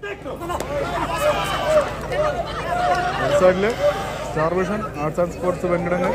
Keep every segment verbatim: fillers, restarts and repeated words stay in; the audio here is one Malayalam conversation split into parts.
സൈഡില് star vision arts and sports വെങ്കടങ്ങൾ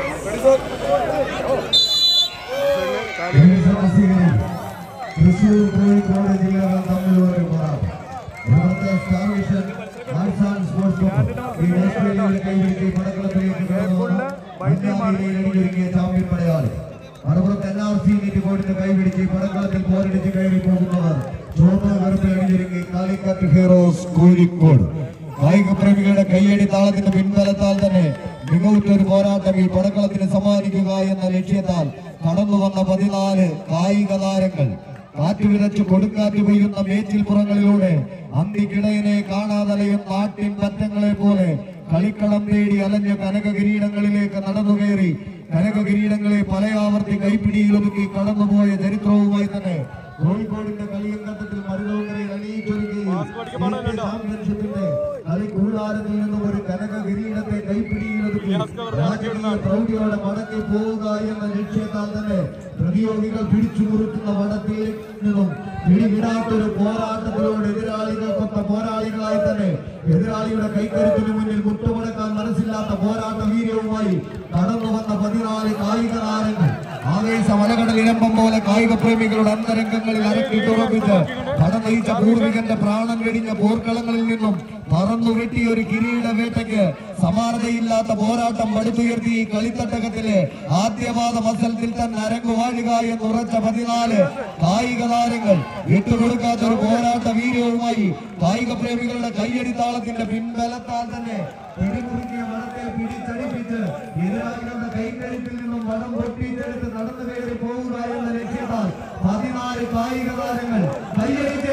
തൃശൂർ കോഴിക്കോട് ജില്ലകൾ തമ്മിലുള്ള ഒരു പോരാട്ടം. ഇവിടുത്തെ star vision arts and sports ഈ ഓസ്ട്രേലിയയുടെ കൈപിടിച്ച് പടക്കളത്തിലേക്ക് കടന്നുവന്ന ചാമ്പ്യൻ പടയാളി. മറുപുറത്ത് എൻ ആർ സി നീറ്റുകോടിന്റെ കൈപിടിച്ച് പടക്കളത്തിൽ പോരടിച്ച് കയറി പോകുന്നവർ ചുവന്ന കറുപ്പിൽ അണിഞ്ഞൊരുങ്ങി കാലിക്കറ്റ് ഹീറോസ് കോഴിക്കോട്. കായിക പ്രേമികളുടെ കയ്യടി താളത്തിന്റെ പിൻബലത്താൽ തന്നെ മികവുറ്റൊരു പോരാട്ടം ഈ പടക്കളത്തിന് സമ്മാനിക്കുക എന്ന ലക്ഷ്യത്താൽ കടന്നു വന്ന പതിനാല് കായിക താരങ്ങൾ കാറ്റു വിതച്ച് കൊടുക്കാറ്റ് പെയ്യുന്ന മേച്ചിൽ പുറങ്ങളിലൂടെ അന്തിക്കിടയനെ കാണാതലയും നാട്ടിൻ പറ്റങ്ങളെ പോലെ കളിക്കളം തേടി അലഞ്ഞ കനക കിരീടങ്ങളിലേക്ക് നടന്നു കയറി കനക കിരീടങ്ങളെ പലയാവർത്തി കൈപ്പിടിയിലൊതുക്കി കടന്നുപോയ ചരിത്രവുമായി തന്നെ കോഴിക്കോടിന്റെ കളിയങ്കത്തിൽ മരുതോങ്കരയിൽ അണിയിച്ചൊരുക്കി ചാമ്പ്യൻഷിപ്പിന്റെ കളിക്കൂടാരത്തിൽ നിന്നും ഒരു കനക കിരീടത്തെ കൈപ്പിടിയിലൊതുക്കി രാജകീയ പ്രൗഢിയോടെ മടക്കി പോവുക എന്ന ലക്ഷ്യത്താൽ തന്നെ പ്രതിയോഗികൾ പിടിച്ചു മുറുക്കുന്ന വടത്തിൽ നിന്നും പിടിവിടാത്തൊരു പോരാട്ടത്തിലൂടെ എതിരാളികൾക്കൊത്ത പോരാളികളായി തന്നെ എതിരാളിയുടെ കൈക്കരുത്തിന് മുന്നിൽ മുട്ടുമടക്കാൻ മനസ്സില്ലാത്ത പോരാട്ട വീര്യവുമായി കടന്നു വന്ന പതിനാല് കായിക താരങ്ങൾ ആവേശ മലകടൽ ഇരമ്പം പോലെ കായിക പ്രേമികളുടെ അന്തരംഗങ്ങളിൽ അരക്കിട്ടുറപ്പിച്ച് പടം നയിച്ച പൂർവികന്റെ പ്രാണൻ വെടിഞ്ഞ പോർക്കളങ്ങളിൽ നിന്നും പറന്നു വെട്ടിയ ഒരു കിരീട വേട്ടയ്ക്ക് സമാനതയില്ലാത്ത പോരാട്ടം പടുത്തുയർത്തി ഈ കളിത്തട്ടകത്തിലെ ആദ്യപാദ മത്സരത്തിൽ തന്നെ അരങ്ങുവാഴുക എന്നുറച്ച പതിനാല് കായിക താരങ്ങൾ വിട്ടുകൊടുക്കാത്ത ഒരു പോരാട്ട വീര്യവുമായി കായിക പ്രേമികളുടെ കയ്യടിത്താളത്തിന്റെ പിൻബലത്താൽ തന്നെ പിടിമുറുക്കിയ വടത്തെ പിടിച്ചടിപ്പിച്ച് എതിരാളികളുടെ കൈക്കരുത്തിൽ നിന്നും വടം പൊട്ടിച്ചെടുത്ത് നടന്നു കയറി പോവുക എന്ന ലക്ഷ്യത്താൽ പതിനാല് കായിക താരങ്ങൾ കയ്യടിച്ച്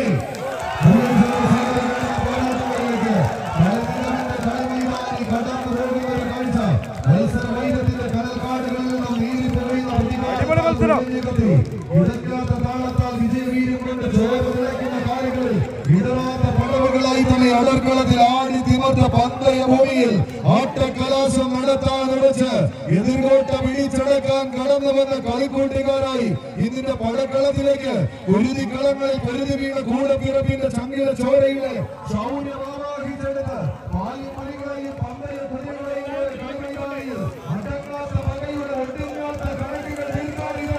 വൈദ്യത്തിന്റെ കടൽക്കാടുകളിൽ നിന്നും നീരി ഇടയ്ക്കാത്ത താളത്താൽ വിജയവീര്യം കൊണ്ട് ചോദിക്കുന്ന കാര്യങ്ങളിൽ വിടവാത്ത പടവുകളായി തന്നെ അടർക്കളത്തിൽ ആടി തിമർത്ത പന്തയ ഭൂമിയിൽ ആട്ടക്കലാശം നടത്താൻ അടച്ച് എതിർകോട്ട പിടിച്ചടക്കാൻ കടന്നു വന്ന കളിക്കൂട്ടുകാരായി ഇതിന്റെ പടക്കളത്തിലേക്ക് കുരുതിക്കളങ്ങളിൽ പൊരുതി വീണ കൂടെ പിറപ്പിന്റെ ചങ്കിലെ ചോരയിലെ ശൗര്യമാവാഹിച്ചെടുത്ത് പാലിമണികളെയും പന്തയ കുഞ്ഞുങ്ങളെയും കളിമൈതാനിയിൽ അടങ്ങാത്ത പകയുടെ ഒട്ടുങ്ങാത്ത കണക്കുകൾ തീർക്കാറില്ല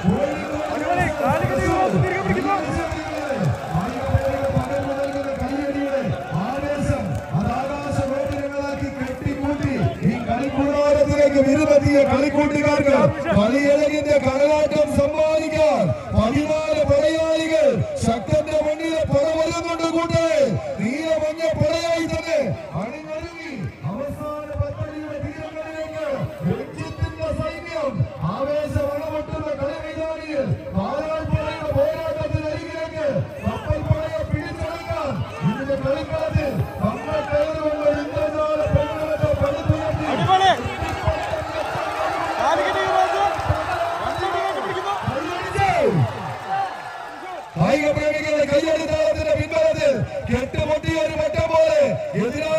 വിരുപതിയ കളിക്കൂട്ടുകാർക്ക് കളിയഴകിന്റെ കടലാട്ടം സമ്മാനിക്കാൻ പതിനാല് പടയാളികൾ ശക്തന്റെ മണ്ണിലെ പടവരുന്നുണ്ട് കൂട്ടെ നീല മഞ്ഞ പടയായി തന്നെ അണിഞ്ഞൊരുങ്ങി അവസാന പദ്ധതിയുടെ തീരങ്ങളിലേക്ക് രഞ്ജിത്തിന്റെ സൈന്യം ആവേശ വളമട്ടുന്ന കളിമൈതാനിയിൽ പാലാൾപ്പടയുടെ പോരാട്ടത്തിനരികിലേക്ക് കപ്പൽ പടയെ പിടിച്ചടക്കാൻ ഇതിന്റെ കളിക്കളത്തിൽ നമ്മൾ കയറുകൊണ്ട് ഇന്ദ്രജാല പെണ്ണുകളെ പടുത്തുയർത്തി കായിക പ്രേമികളുടെ കയ്യടിത്താളത്തിന്റെ പിൻബലത്തിൽ കെട്ടുപൊട്ടിയ ഒരു വട്ടം പോലെ എതിരാ